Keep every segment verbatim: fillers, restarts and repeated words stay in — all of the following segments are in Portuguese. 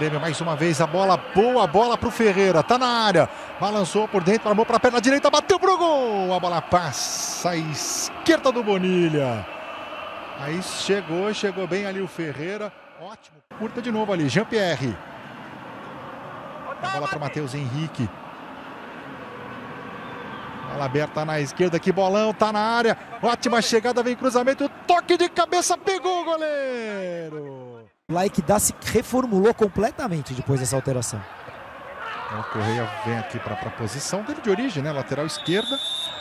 Grêmio mais uma vez, a bola, boa bola pro Ferreira, tá na área, balançou por dentro, armou pra perna direita, bateu pro gol, a bola passa à esquerda do Bonilha. Aí chegou, chegou bem ali o Ferreira, ótimo, curta de novo ali, Jean-Pierre. A bola pro Matheus Henrique. Bola aberta na esquerda, que bolão, tá na área, ótima chegada, vem cruzamento, toque de cabeça, pegou o goleiro. Like da se reformulou completamente depois dessa alteração. O Correia vem aqui para a posição dele de origem, né? Lateral esquerda.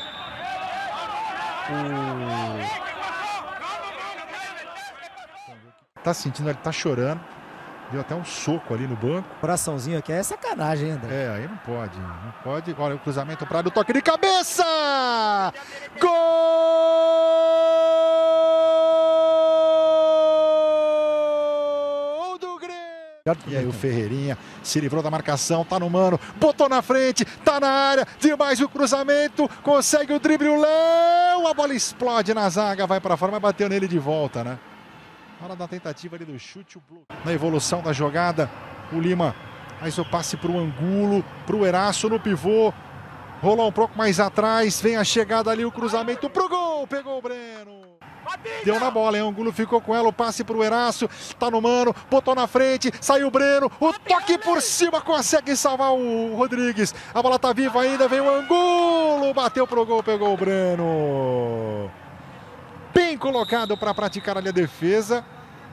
O... Tá sentindo, ele tá chorando. Deu até um soco ali no banco. Coraçãozinho aqui é sacanagem, André. É, aí não pode, não pode. Olha o cruzamento para o toque de cabeça! Gol do Grêmio! E aí o Ferreirinha se livrou da marcação, tá no mano, botou na frente, tá na área, demais o cruzamento, consegue o drible, o Léo, a bola explode na zaga, vai para fora, mas bateu nele de volta, né? Na hora da tentativa ali do chute, o bloco. Na evolução da jogada, o Lima faz o passe para o Angulo, para o Eraço no pivô. Rolou um pouco mais atrás, vem a chegada ali, o cruzamento pro gol, pegou o Breno. Deu na bola, hein? O Angulo ficou com ela, o passe pro Eraço, tá no mano, botou na frente, saiu o Breno, o toque por cima, consegue salvar o Rodrigues. A bola tá viva ainda, vem o Angulo, bateu pro gol, pegou o Breno. Bem colocado para praticar ali a defesa.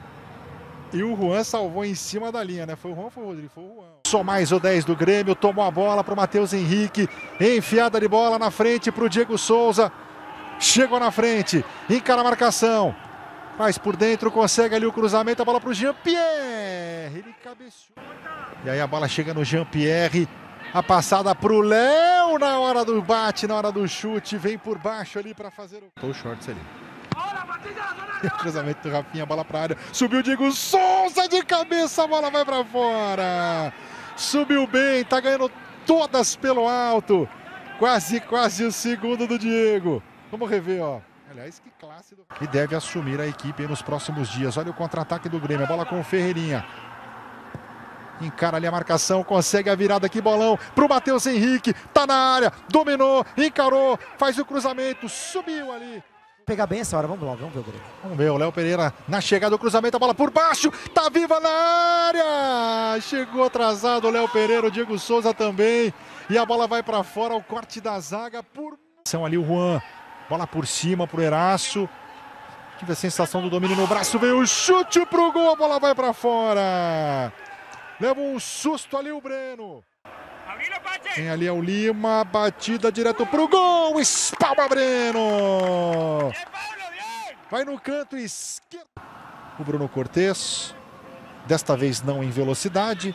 E o Juan salvou em cima da linha, né? Foi o Juan ou foi o Rodrigo? Foi o Juan. Só mais o dez do Grêmio, tomou a bola para o Matheus Henrique. Enfiada de bola na frente para o Diego Souza. Chegou na frente, encara a marcação. Faz por dentro, consegue ali o cruzamento, a bola para o Jean-Pierre. Ele cabeceou. E aí a bola chega no Jean-Pierre. A passada para o Léo na hora do bate, na hora do chute. Vem por baixo ali para fazer o... Tô o shorts ali. Cruzamento do Rafinha, bola pra área. Subiu o Diego Souza de cabeça, a bola vai pra fora. Subiu bem, tá ganhando todas pelo alto. Quase, quase o segundo do Diego. Vamos rever, ó. Aliás, que classe do... E deve assumir a equipe nos próximos dias. Olha o contra-ataque do Grêmio, a bola com o Ferreirinha. Encara ali a marcação, consegue a virada aqui, bolão pro Matheus Henrique. Tá na área, dominou, encarou, faz o cruzamento, subiu ali. Pegar bem essa hora, vamos lá, vamos ver o Grêmio. Vamos ver o Léo Pereira na chegada do cruzamento, a bola por baixo, tá viva na área! Chegou atrasado o Léo Pereira, o Diego Souza também. E a bola vai pra fora, o corte da zaga por... São ali o Juan, bola por cima pro Eraço. Tive a sensação do domínio no braço, veio o chute pro gol, a bola vai pra fora. Leva um susto ali o Breno. Tem ali é o Lima, batida direto pro gol, espalma Breno. Vai no canto esquerdo. O Bruno Cortez, desta vez não em velocidade.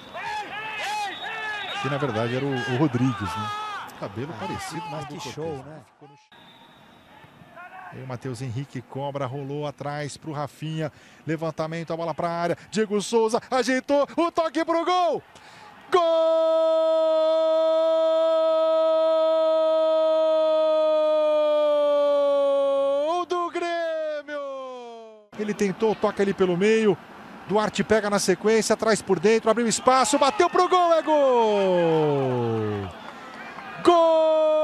Que na verdade era o, o Rodrigues, né? Cabelo ah, parecido, mas que do show, Cortez, né? Aí o Matheus Henrique cobra, rolou atrás pro Rafinha. Levantamento, a bola pra área. Diego Souza ajeitou, o toque pro gol. Gol do Grêmio! Ele tentou, toca ali pelo meio. Duarte pega na sequência, traz por dentro, abriu espaço, bateu pro gol, é gol! Gol!